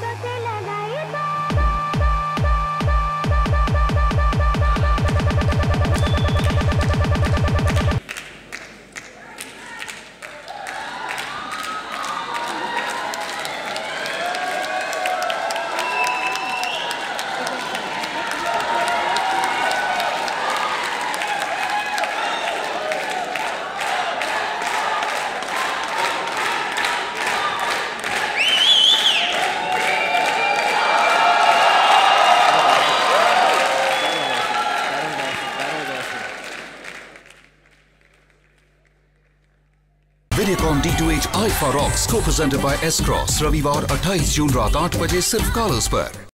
Videocon D2H IIFA Rocks co-presented by S Cross रविवार 28 जून रात 8 बजे सिर्फ कॉलर्स पर।